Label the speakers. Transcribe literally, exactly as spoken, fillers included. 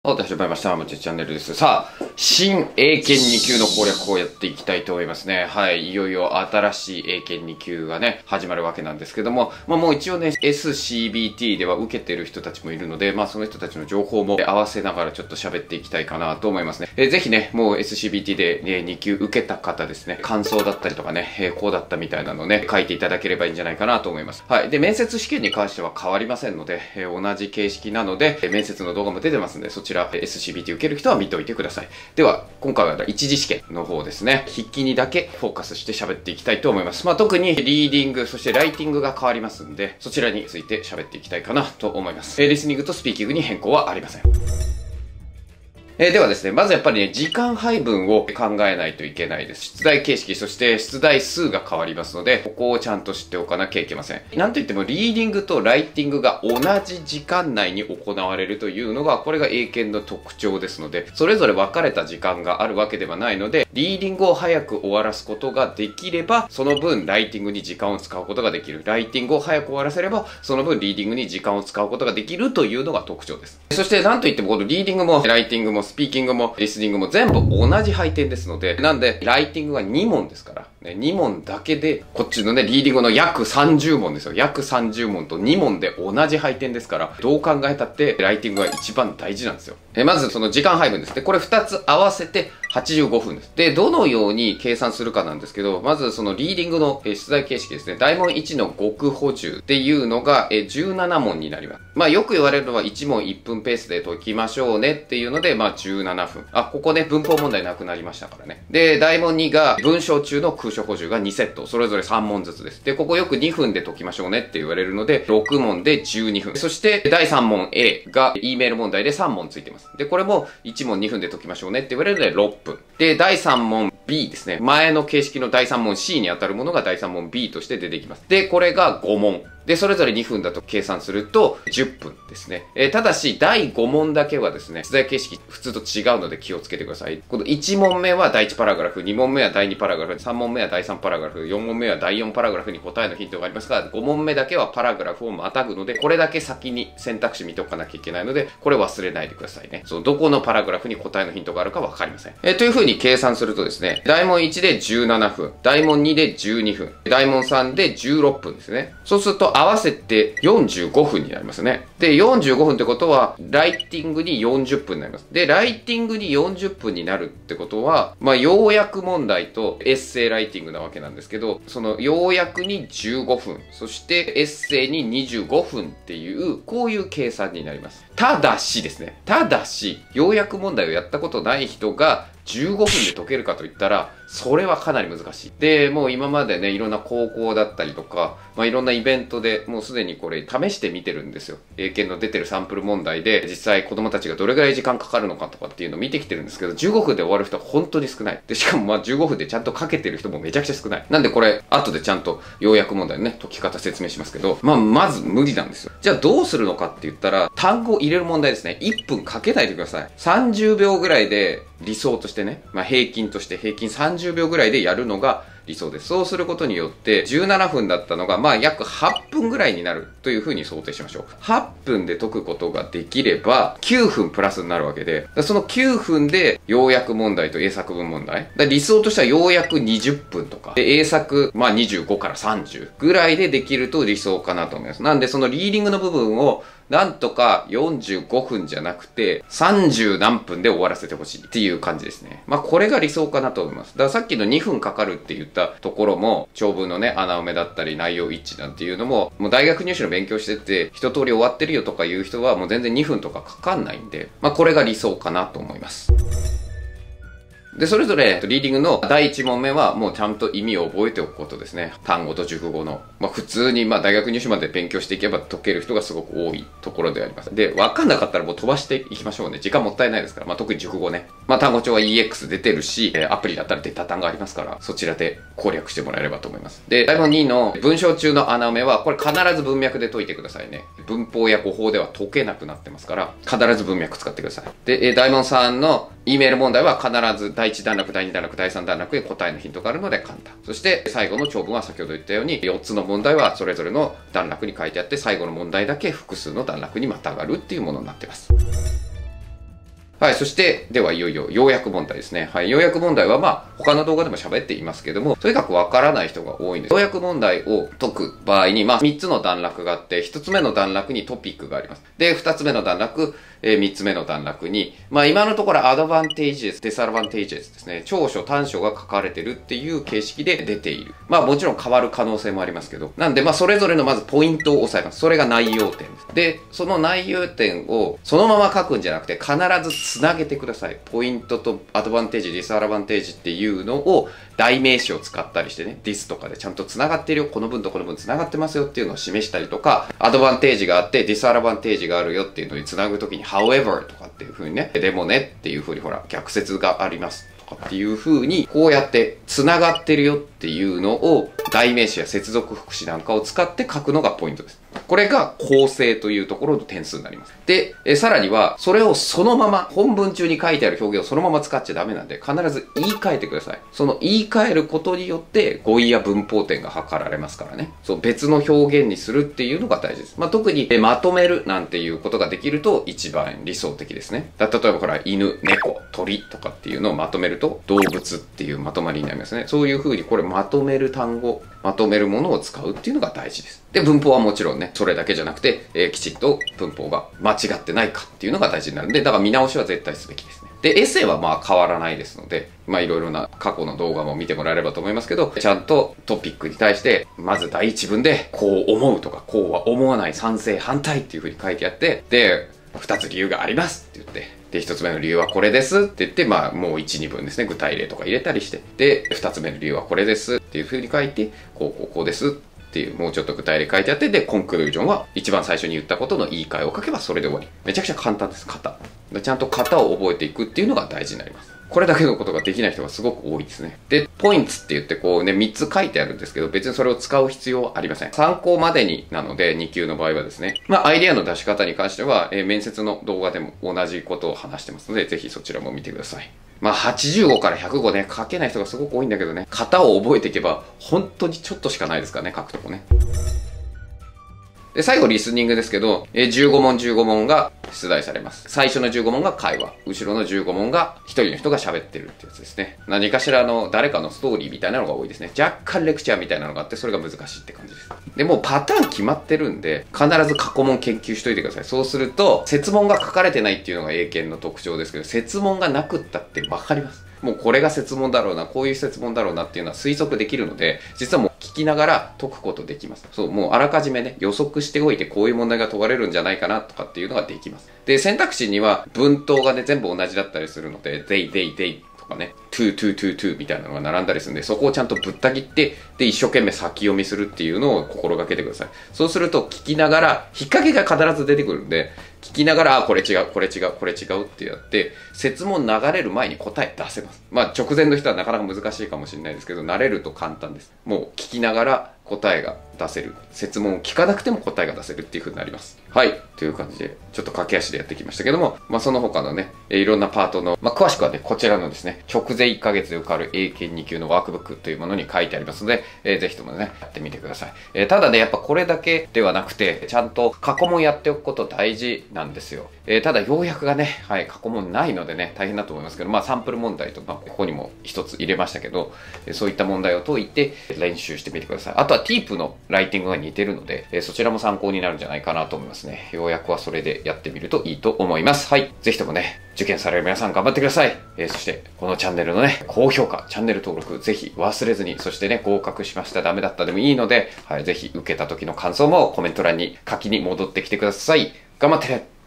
Speaker 1: はい、始まりました。もちチャンネルです。さあ、新英検に級の攻略法をやっていきたいと思いますね。はい、いよいよ新しい英検に級がね、始まるわけなんですけども、まあもう一応ね、エスシービーティー では受けてる人たちもいるので、まあその人たちの情報も合わせながらちょっと喋っていきたいかなと思いますね。えー、ぜひね、もう エスシービーティー で、ね、に級受けた方ですね、感想だったりとかね、えー、こうだったみたいなのをね、書いていただければいいんじゃないかなと思います。はい。で、面接試験に関しては変わりませんので、えー、同じ形式なので、えー、面接の動画も出てますんで、そちら エスシービーティー 受ける人は見ておいてください。では、今回は一次試験の方ですね。筆記にだけフォーカスして喋っていきたいと思います。まあ、特にリーディング、そしてライティングが変わりますんで、そちらについて喋っていきたいかなと思います。えー、リスニングとスピーキングに変更はありません。えー、ではですね、まずやっぱりね、時間配分を考えないといけないです。出題形式、そして出題数が変わりますので、ここをちゃんと知っておかなきゃいけません。なんといっても、リーディングとライティングが同じ時間内に行われるというのが、これが英検の特徴ですので、それぞれ分かれた時間があるわけではないので、リーディングを早く終わらすことができれば、その分ライティングに時間を使うことができる。ライティングを早く終わらせれば、その分リーディングに時間を使うことができるというのが特徴です。そして、なんといっても、このリーディングも、ライティングも、スピーキングも、リスニングも全部同じ配点ですので、なんで、ライティングはに問ですから、ね、に問だけで、こっちのね、リーディングの約さんじゅう問ですよ。約さんじゅう問とに問で同じ配点ですから、どう考えたって、ライティングが一番大事なんですよ。え、まずその時間配分ですね。これふたつ合わせてはちじゅうごふんです。で、どのように計算するかなんですけど、まずそのリーディングの出題形式ですね。大問いちの極補充っていうのがじゅうなな問になります。まあよく言われるのはいち問いっぷんペースで解きましょうねっていうので、まあじゅうななふん。あ、ここね、文法問題なくなりましたからね。で、大問にが文章中の空所補充がにセット。それぞれさん問ずつです。で、ここよくにふんで解きましょうねって言われるので、ろく問でじゅうにふん。そしてだいさん問 A が E メール問題でさん問ついてます。で、これもいち問にふんで解きましょうねって言われるのでろっぷん。で、だいさん問 B ですね。前の形式のだいさん問 C に当たるものがだいさん問 B として出てきます。で、これがご問。で、それぞれにふんだと計算するとじゅっぷんですね。えー、ただし、だいご問だけはですね、出題形式普通と違うので気をつけてください。このいち問目はだいいちパラグラフ、に問目はだいにパラグラフ、さん問目はだいさんパラグラフ、よん問目はだいよんパラグラフに答えのヒントがありますが、ご問目だけはパラグラフをまたぐので、これだけ先に選択肢見ておかなきゃいけないので、これ忘れないでくださいね。そう、どこのパラグラフに答えのヒントがあるかわかりません。えー、という風に計算するとですね、大問いちでじゅうななふん、大問にでじゅうにふん、大問さんでじゅうろっぷんですね。そうすると合わせてよんじゅうごふんになりますね。で、よんじゅうごふんってことは、ライティングによんじゅっぷんになります。で、ライティングによんじゅっぷんになるってことは、まあ、要約問題とエッセイライティングなわけなんですけど、その要約にじゅうごふん、そしてエッセイににじゅうごふんっていう、こういう計算になります。ただしですね、ただし、要約問題をやったことない人が、じゅうごふんで解けるかといったら、それはかなり難しい。で、もう今までね、いろんな高校だったりとか、まあ、いろんなイベントでもうすでにこれ試してみてるんですよ。英検の出てるサンプル問題で、実際子供たちがどれぐらい時間かかるのかとかっていうのを見てきてるんですけど、じゅうごふんで終わる人は本当に少ない。で、しかもまあじゅうごふんでちゃんとかけてる人もめちゃくちゃ少ない。なんでこれ、後でちゃんと要約問題のね、解き方説明しますけど、まあまず無理なんですよ。じゃあどうするのかって言ったら、単語を入れる問題ですね。いっぷんかけないでください。さんじゅうびょうぐらいで、理想としてね、まあ平均として平均さんじゅうびょうぐらいでやるのが理想です。そうすることによってじゅうななふんだったのがまあ約はっぷんぐらいになるというふうに想定しましょう。はっぷんで解くことができればきゅうふんプラスになるわけで、そのきゅうふんで要約問題と英作文問題。理想としては要約にじゅっぷんとか、で英作まあにじゅうごからさんじゅうぐらいでできると理想かなと思います。なんでそのリーディングの部分をなんとかよんじゅうごふんじゃなくてさんじゅうなんぷんで終わらせてほしいっていう感じですね。まあこれが理想かなと思います。だからさっきのにふんかかるって言ったところも長文のね穴埋めだったり内容一致なんていうのももう大学入試の勉強してて一通り終わってるよとかいう人はもう全然にふんとかかかんないんで、まあこれが理想かなと思います。で、それぞれ、リーディングのだいいち問目は、もうちゃんと意味を覚えておくことですね。単語と熟語の。まあ、普通に、まあ、大学入試まで勉強していけば解ける人がすごく多いところであります。で、わかんなかったらもう飛ばしていきましょうね。時間もったいないですから。まあ、特に熟語ね。まあ、単語帳は イーエックス 出てるし、アプリだったらデータ単がありますから、そちらで攻略してもらえればと思います。で、だい問にの文章中の穴埋めは、これ必ず文脈で解いてくださいね。文法や語法では解けなくなってますから、必ず文脈使ってください。で、だい問さんの E メール問題は必ずだいいち段落、だいに段落、だいさん段落で答えのヒントがあるので簡単。そして最後の長文は先ほど言ったようによっつの問題はそれぞれの段落に書いてあって、最後の問題だけ複数の段落にまたがるっていうものになっています。 はい、そして、ではいよいよ要約問題ですね。はい、要約問題はまあ、他の動画でも喋っていますけども、とにかくわからない人が多いんです。要約問題を解く場合に、まあ、みっつの段落があって、ひとつめの段落にトピックがあります。で、ふたつめの段落、えー、みっつめの段落に、まあ、今のところアドバンテージです、ディスアドバンテージですね。長所、短所が書かれてるっていう形式で出ている。まあ、もちろん変わる可能性もありますけど。なんで、まあ、それぞれのまずポイントを押さえます。それが内容点です。で、その内容点をそのまま書くんじゃなくて、必ずつなげてください。ポイントとアドバンテージ、ディスアドバンテージっていうのを代名詞を使ったりしてね、ディスとかでちゃんとつながってるよ、この文とこの文つながってますよっていうのを示したりとか、アドバンテージがあって、ディスアドバンテージがあるよっていうのにつなぐときに、however とかっていう風にね、でもねっていう風にほら、逆説がありますとかっていう風に、こうやってつながってるよっていうのを代名詞や接続副詞なんかを使って書くのがポイントです。これが構成というところの点数になります。で、えさらには、それをそのまま、本文中に書いてある表現をそのまま使っちゃダメなんで、必ず言い換えてください。その言い換えることによって、語彙や文法点が測られますからね。そう、別の表現にするっていうのが大事です。まあ、特に、えまとめるなんていうことができると一番理想的ですね。だ例えばほら、犬、猫、鳥とかっていうのをまとめると、動物っていうまとまりになりますね。そういう風に、これまとめる単語、まとめるものを使うっていうのが大事です。で、文法はもちろんね、それだけじゃなくて、えー、きちっと文法が間違ってないかっていうのが大事になるんで、だから見直しは絶対すべきですね。で、エッセイはまあ変わらないですので、まあいろいろな過去の動画も見てもらえればと思いますけど、ちゃんとトピックに対して、まず第一文で、こう思うとか、こうは思わない、賛成、反対っていう風に書いてあって、で、二つ理由がありますって言って、で、一つ目の理由はこれですって言って、まあ、もう一、二文ですね。具体例とか入れたりして。で、二つ目の理由はこれですっていう風に書いて、こう、こう、こうですっていう、もうちょっと具体例書いてあって、で、コンクルージョンは一番最初に言ったことの言い換えを書けばそれで終わり。めちゃくちゃ簡単です、型。ちゃんと型を覚えていくっていうのが大事になります。これだけのことができない人がすごく多いですね。で、ポイントって言ってこうね、みっつ書いてあるんですけど、別にそれを使う必要はありません。参考までになので、に級の場合はですね。まあ、アイデアの出し方に関しては、えー、面接の動画でも同じことを話してますので、ぜひそちらも見てください。まあ、はちじゅうごからひゃくごね、書けない人がすごく多いんだけどね、型を覚えていけば、本当にちょっとしかないですからね、書くとこね。で、最後リスニングですけど、えじゅうご問じゅうご問が出題されます。最初のじゅうご問が会話。後ろのじゅうご問が一人の人が喋ってるってやつですね。何かしらの誰かのストーリーみたいなのが多いですね。若干レクチャーみたいなのがあって、それが難しいって感じです。で、もうパターン決まってるんで、必ず過去問研究しといてください。そうすると、設問が書かれてないっていうのが英検の特徴ですけど、設問がなくったってわかります。もうこれが設問だろうな、こういう設問だろうなっていうのは推測できるので、実はもう聞きながら解くことできます。そう、もうあらかじめね、予測しておいてこういう問題が問われるんじゃないかなとかっていうのができます。で、選択肢には文頭がね、全部同じだったりするので、they, they, they とかね、to, to, to, to みたいなのが並んだりするんで、そこをちゃんとぶった切って、で、一生懸命先読みするっていうのを心がけてください。そうすると聞きながら、引っ掛けが必ず出てくるんで、聞きながら、あ、これ違う、これ違う、これ違うってやって、設問流れる前に答え出せます。まあ、直前の人はなかなか難しいかもしれないですけど、慣れると簡単です。もう聞きながら答えが出せる。設問を聞かなくても答えが出せるっていう風になります。はい。という感じで、ちょっと駆け足でやってきましたけども、まあ、その他のね、いろんなパートの、まあ、詳しくはね、こちらのですね、直前いっかげつで受かる英検に級のワークブックというものに書いてありますので、えー、ぜひともね、やってみてください。えー、ただね、やっぱこれだけではなくて、ちゃんと過去問やっておくこと大事なんですよ。えー、ただ、要約がね、はい、過去問ないのでね、大変だと思いますけど、まあ、サンプル問題と、まあ、ここにも一つ入れましたけど、えー、そういった問題を解いて練習してみてください。あとは、ティープのライティングが似てるので、えー、そちらも参考になるんじゃないかなと思いますね。要約はそれでやってみるといいと思います。はい。ぜひともね、受験される皆さん頑張ってください。えー、そして、このチャンネルのね、高評価、チャンネル登録、ぜひ忘れずに、そしてね、合格しました、ダメだったでもいいので、はい、ぜひ受けた時の感想もコメント欄に書きに戻ってきてください。頑張ってね。